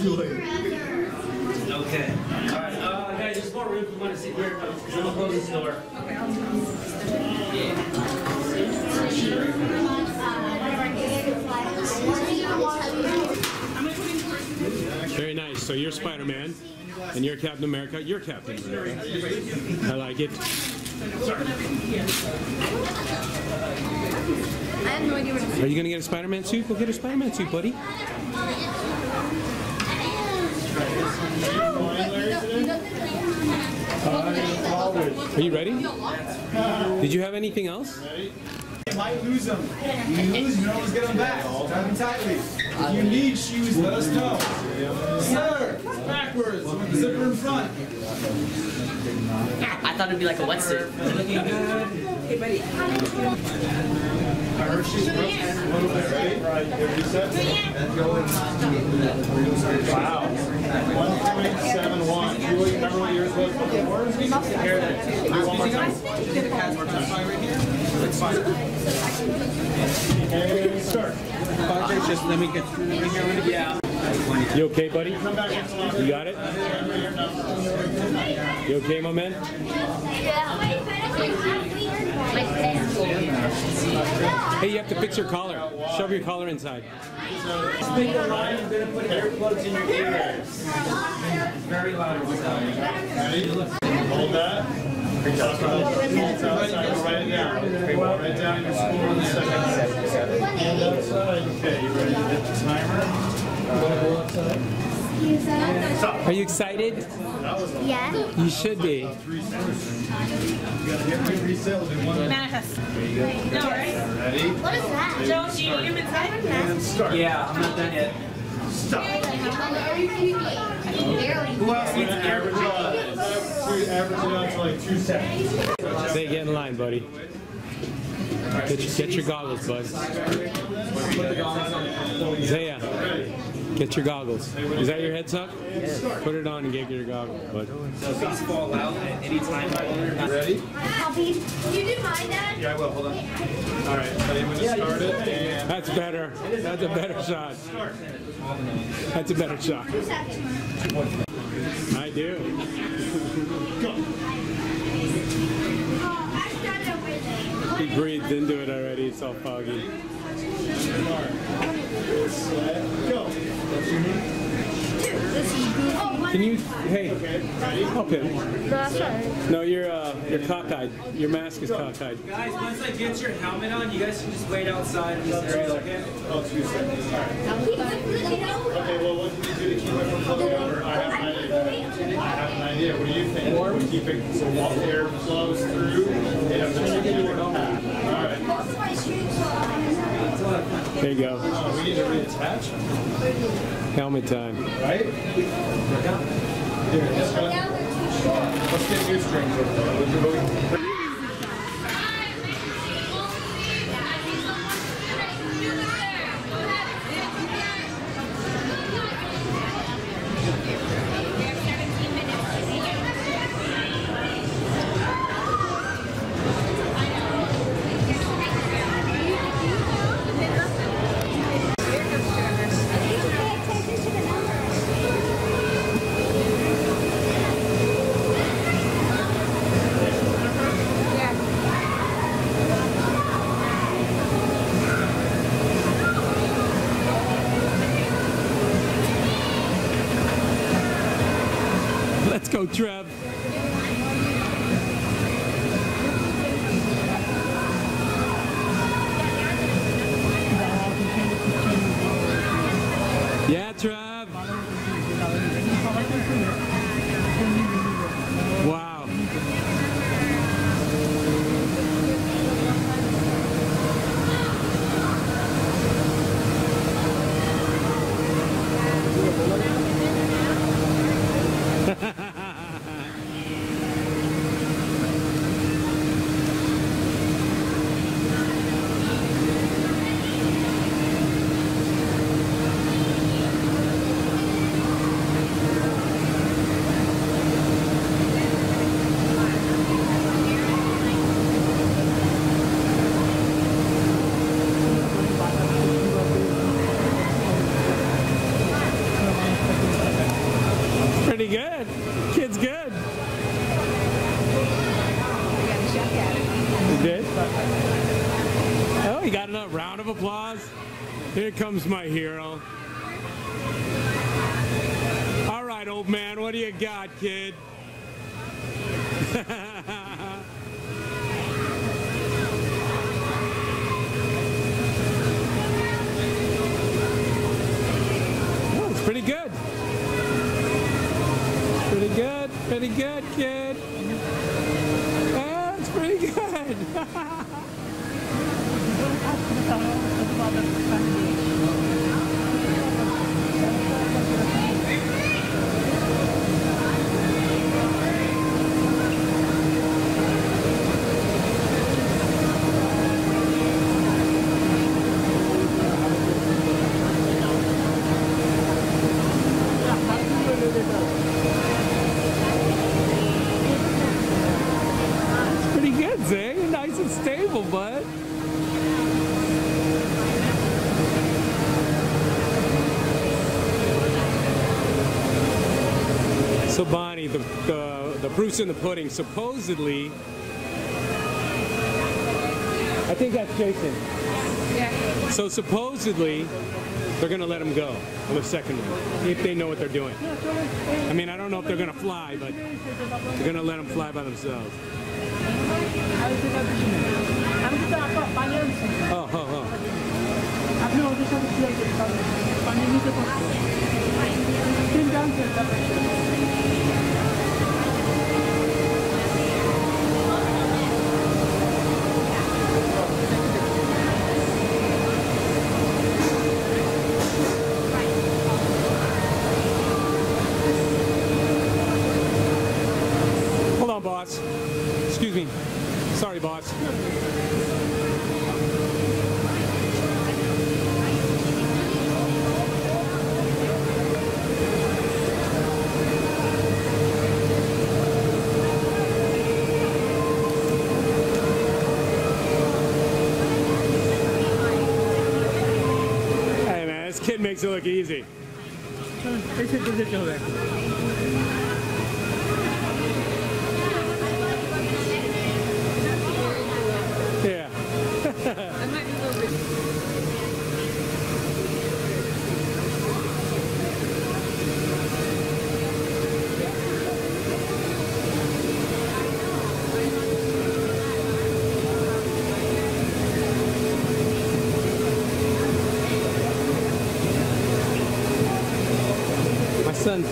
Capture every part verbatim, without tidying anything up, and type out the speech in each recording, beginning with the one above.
Okay. Alright, uh, guys, there's more room if you want to sit here. Because I'm going to close this door. Okay, I'll Very nice. So you're Spider-Man, and you're Captain America. You're Captain America. I like it. I have no idea what to Are you going to get a Spider-Man suit? Go get a Spider-Man suit, buddy. Are you ready? Did you have anything else? You might lose them. You lose, you can always get them back. Tie them tightly. If you need shoes, let us know. Sir, backwards, with the zipper in front. I thought it'd be like a wetsuit. Looking good. Hey, buddy. Our shoes a little bit, ready? Right, every set. Wow. one point seven one. Do you remember what yours was before? Here, that. Do one more time. It's fine. And start. Just let me get through here. Yeah. You okay, buddy? You got it? You okay, my man? Hey, you have to fix your collar. Shove your collar inside. Speak the line, I'm going to put earplugs in your ears. Very loud. Ready? Hold that. Write it down. Write down your score on the second. And outside. Okay, you ready to hit the timer? Stop. Are you excited? Yeah. You should be. Manifest. No, right? Ready? What is that? Joe, do you need him inside? And start. Yeah, I'm not done yet. Stop. Who else needs an Average it out. Average it out to like two seconds. Say, get in line, buddy. Get your, get your goggles, bud. Zaya, get your goggles. Is that your head sock? Put it on and get your goggles, bud. So these fall out at any time. Ready? Poppy, you do mine, Dad? Yeah, I will. Hold on. All right. Ready when to start it? And That's better. That's a better shot. That's a better shot. Two seconds. I do. Oh, I started over there. He breathed into it already. It's all foggy. go. Can you? Hey, help him. That's right. No, you're uh, you're cockeyed. Your mask is cockeyed. Guys, once I get your helmet on, you guys can just wait outside in this area, okay? Oh, two seconds. All right. Okay, well, what can you do to keep it from flowing over? I have an idea. I have an idea. What do you think? Or we keep it so while the air flows through, it has a circular path. All right. There you go. Oh, we need to reattach. Helmet time. Right? Here, let's go. Let's get new strings over there. Let's go, Trev. Yeah, Trev. Wow. boss. Here comes my hero. All right, old man, what do you got, kid? Oh, it's pretty good. Pretty good, pretty good, kid. That's pretty good. Pretty good, Zay. You're nice and stable, bud. So Bonnie, the, the the proof's in the pudding. Supposedly, I think that's Jason. Yeah. So supposedly, they're gonna let him go on the second one if they know what they're doing. I mean, I don't know if they're gonna fly, but they're gonna let them fly by themselves. Oh, oh, oh. Hold on, boss. Excuse me. Sorry, boss. Hey, man, this kid makes it look easy. Yeah. I might be a little bit. My son.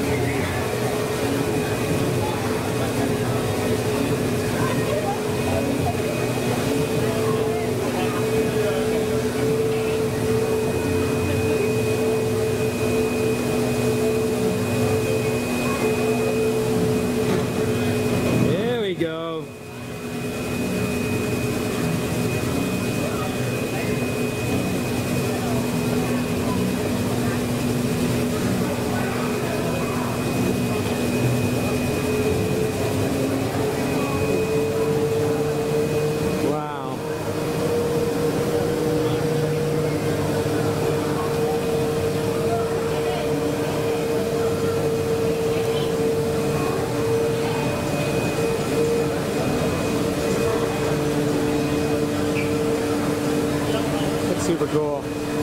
There we go. Wow. That's super cool.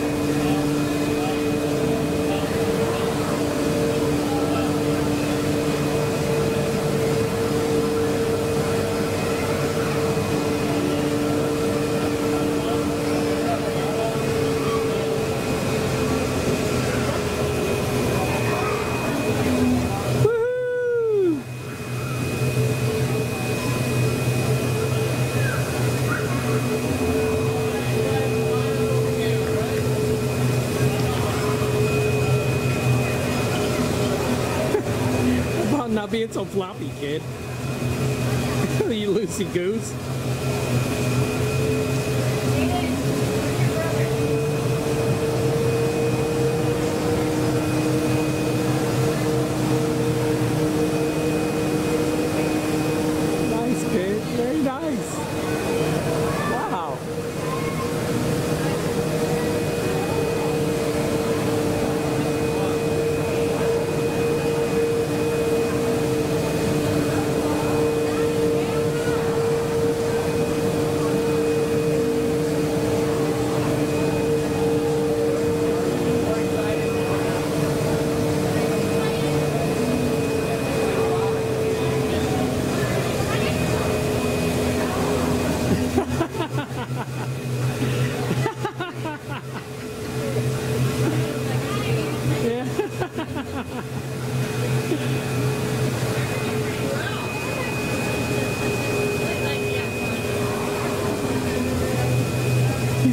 Woo! About not being so floppy, kid. You loosey goose. Nice, kid. Very nice. Wow.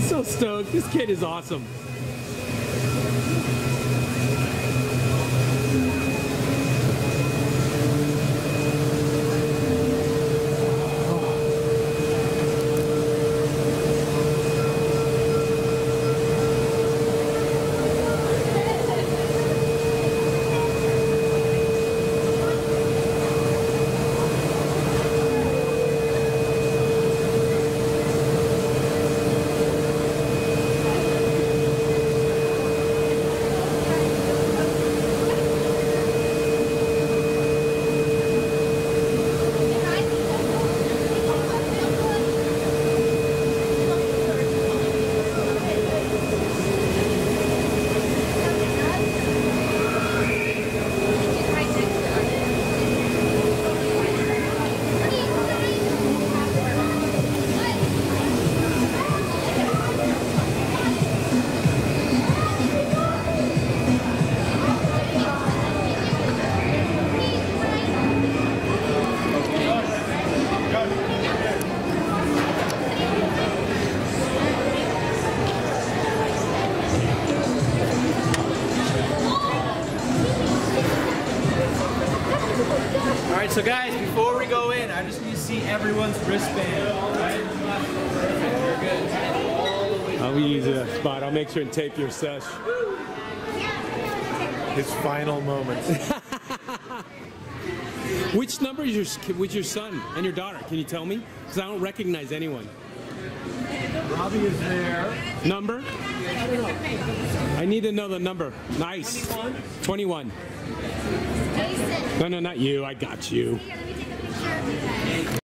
He's so stoked. This kid is awesome. All right, so guys, before we go in, I just need to see everyone's wristband. All right? Perfect, you're good. All the way I'll use a spot. I'll make sure and tape your sesh. His final moments. Which number is your with your son and your daughter? Can you tell me? Because I don't recognize anyone. Robbie is there. Number? I need to know the number. Nice. twenty-one. Jason. No, no, not you. I got you. Here, let me take a picture of you guys.